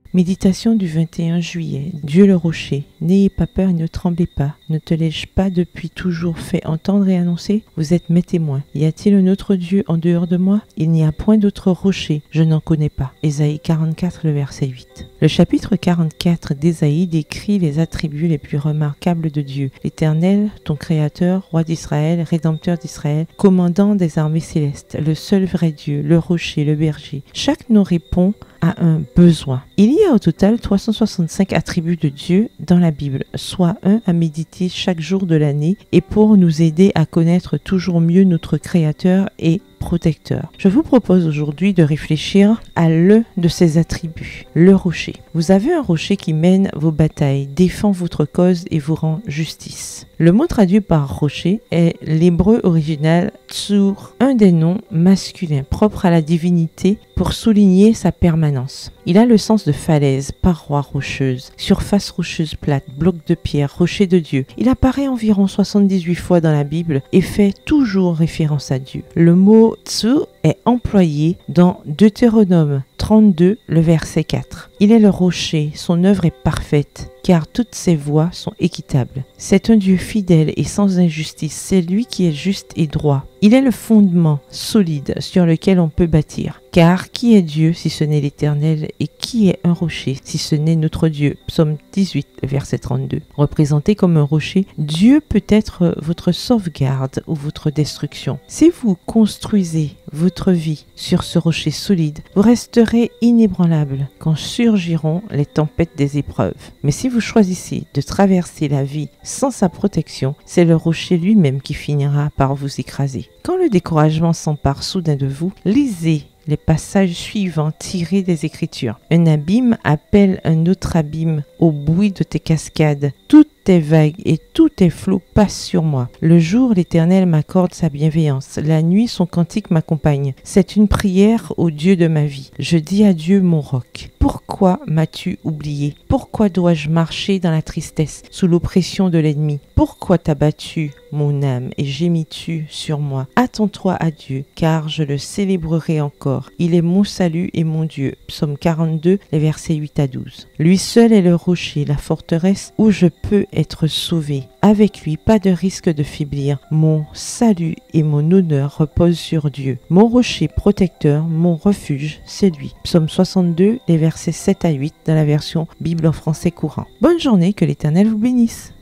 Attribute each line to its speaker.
Speaker 1: Méditation du 21 juillet. Dieu le rocher. N'ayez pas peur et ne tremblez pas. Ne te l'ai-je pas depuis toujours fait entendre et annoncer? Vous êtes mes témoins. Y a-t-il un autre Dieu en dehors de moi? Il n'y a point d'autre rocher. Je n'en connais pas. Ésaïe 44, le verset 8. Le chapitre 44 d'Ésaïe décrit les attributs les plus remarquables de Dieu. L'Éternel, ton Créateur, Roi d'Israël, Rédempteur d'Israël, commandant des armées célestes, le seul vrai Dieu, le rocher, le berger. Chaque nom répond à un besoin. Il y a au total 365 attributs de Dieu dans la Bible, soit un à méditer chaque jour de l'année et pour nous aider à connaître toujours mieux notre Créateur et protecteur. Je vous propose aujourd'hui de réfléchir à l'un de ces attributs, le rocher. Vous avez un rocher qui mène vos batailles, défend votre cause et vous rend justice. Le mot traduit par rocher est l'hébreu original tsur, un des noms masculins propres à la divinité pour souligner sa permanence. Il a le sens de falaise, paroi rocheuse, surface rocheuse plate, bloc de pierre, rocher de Dieu. Il apparaît environ 78 fois dans la Bible et fait toujours référence à Dieu. Le mot tsur est employé dans Deutéronome 32, le verset 4. Il est le rocher, son œuvre est parfaite, car toutes ses voies sont équitables. C'est un Dieu fidèle et sans injustice, c'est lui qui est juste et droit. Il est le fondement solide sur lequel on peut bâtir. Car qui est Dieu si ce n'est l'Éternel et qui est un rocher si ce n'est notre Dieu? Psaume 18, verset 32. Représenté comme un rocher, Dieu peut être votre sauvegarde ou votre destruction. Si vous construisez votre vie sur ce rocher solide, vous resterez inébranlable quand surgiront les tempêtes des épreuves. Mais si vous choisissez de traverser la vie sans sa protection, c'est le rocher lui-même qui finira par vous écraser. Quand le découragement s'empare soudain de vous, lisez les passages suivants tirés des Écritures. Un abîme appelle un autre abîme au bruit de tes cascades. Tout est vague et tout est flot passe sur moi. Le jour, l'Éternel m'accorde sa bienveillance. La nuit, son cantique m'accompagne. C'est une prière au Dieu de ma vie. Je dis à Dieu, mon roc. Pourquoi m'as-tu oublié? Pourquoi dois-je marcher dans la tristesse, sous l'oppression de l'ennemi? Pourquoi t'as battu mon âme et gémis-tu sur moi? Attends-toi à Dieu, car je le célébrerai encore. Il est mon salut et mon Dieu. Psaume 42, les versets 8 à 12. Lui seul est le rocher, la forteresse où je peux être sauvé. Avec lui, pas de risque de faiblir. Mon salut et mon honneur reposent sur Dieu. Mon rocher protecteur, mon refuge, c'est lui. Psaume 62, les versets 7 à 8 dans la version Bible en français courant. Bonne journée, que l'Éternel vous bénisse.